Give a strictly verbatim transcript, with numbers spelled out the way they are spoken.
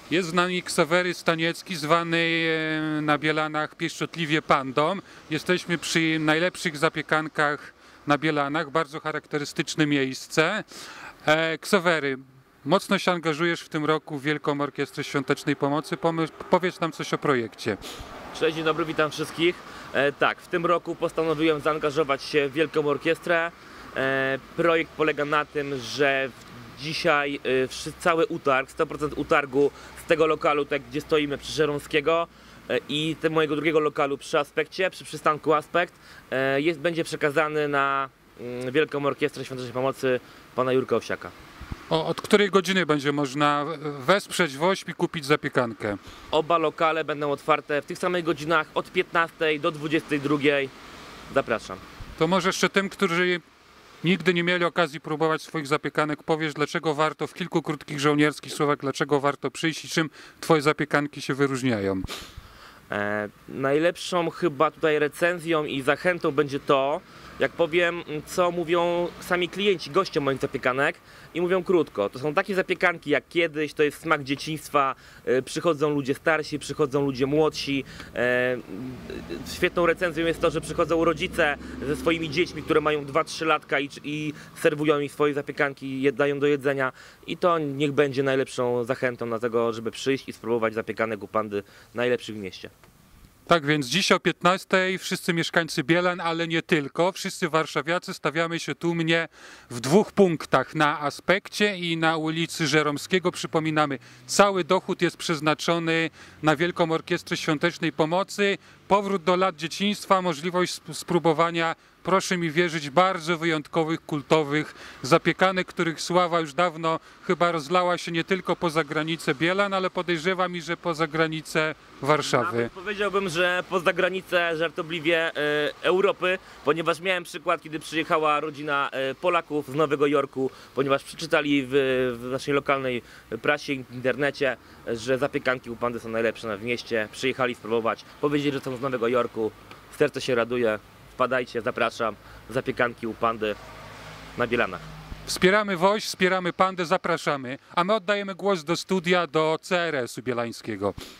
Jest z nami Ksawery Staniecki, zwany na Bielanach pieszczotliwie Pandą. Jesteśmy przy najlepszych zapiekanach na Bielanach, bardzo charakterystyczne miejsce. E, Ksawery, mocno się angażujesz w tym roku w Wielką Orkiestrę Świątecznej Pomocy. Pomyśl, powiedz nam coś o projekcie. Cześć, dzień dobry, witam wszystkich. E, tak, w tym roku postanowiłem zaangażować się w Wielką Orkiestrę. E, projekt polega na tym, że dzisiaj e, cały utarg, sto procent utargu z tego lokalu, tak gdzie stoimy przy Żeromskiego e, i tego mojego drugiego lokalu przy Aspekcie, przy przystanku Aspekt, e, jest, będzie przekazany na mm, Wielką Orkiestrę Świątecznej Pomocy pana Jurka Owsiaka. O, od której godziny będzie można wesprzeć WOŚP i kupić zapiekankę? Oba lokale będą otwarte w tych samych godzinach od piętnastej do dwudziestej drugiej. Zapraszam. To może jeszcze tym, którzy nigdy nie mieli okazji próbować swoich zapiekanek, powiesz, dlaczego warto w kilku krótkich żołnierskich słowach, dlaczego warto przyjść i czym twoje zapiekanki się wyróżniają? E, najlepszą chyba tutaj recenzją i zachętą będzie to, jak powiem, co mówią sami klienci, goście moich zapiekanek i mówią krótko. To są takie zapiekanki jak kiedyś, to jest smak dzieciństwa, e, przychodzą ludzie starsi, przychodzą ludzie młodsi. E, świetną recenzją jest to, że przychodzą rodzice ze swoimi dziećmi, które mają dwa trzy latka i, i serwują im swoje zapiekanki, je dają do jedzenia i to niech będzie najlepszą zachętą na tego, żeby przyjść i spróbować zapiekanek u Pandy najlepszych w mieście. Tak więc dziś o piętnastej wszyscy mieszkańcy Bielan, ale nie tylko, wszyscy warszawiacy stawiamy się tłumnie w dwóch punktach, na Aspekcie i na ulicy Żeromskiego. Przypominamy, cały dochód jest przeznaczony na Wielką Orkiestrę Świątecznej Pomocy. Powrót do lat dzieciństwa, możliwość spróbowania, proszę mi wierzyć, bardzo wyjątkowych, kultowych zapiekanek, których sława już dawno chyba rozlała się nie tylko poza granicę Bielan, ale podejrzewam i że poza granicę Warszawy. Nawet powiedziałbym, że poza granicę żartobliwie e, Europy, ponieważ miałem przykład, kiedy przyjechała rodzina e, Polaków z Nowego Jorku, ponieważ przeczytali w, w naszej lokalnej prasie, internecie, że zapiekanki u Pandy są najlepsze w mieście, przyjechali spróbować, powiedzieli, że są z Nowego Jorku, serce się raduje. Wpadajcie, zapraszam, zapiekanki u Pandy na Bielanach. Wspieramy WOŚP, wspieramy Pandę, zapraszamy, a my oddajemy głos do studia, do C R S u bielańskiego.